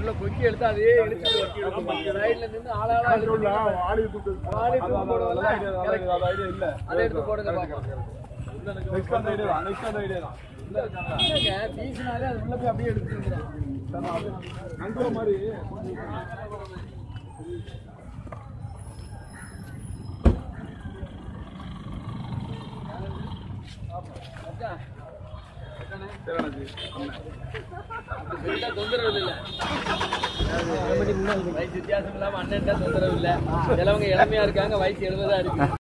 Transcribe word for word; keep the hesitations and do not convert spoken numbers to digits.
உள்ள கொக்கி எடுத்து அதே எடுத்து சைடுல நின்று ஆளாளா வாளி தூக்கு வாளி தூக்கு போடுவல ஐடியா இல்ல அதை எடுத்து போடுங்க பாக்கலாம் நெக்ஸ்ட் அந்த ஐடியா தான் நெக்ஸ்ட் அந்த ஐடியா தான் இல்லங்க பீஸ்னாலே அது உள்ள போய் அப்படியே எடுத்துறேன் அங்க மாதிரி தொந்தரவு இல்ல வயசு வித்தியாசம் இல்லாம அண்ணன் தொந்தரவு இல்ல சிலவங்க இளமையா இருக்காங்க வயசு எழுபதா இருக்கு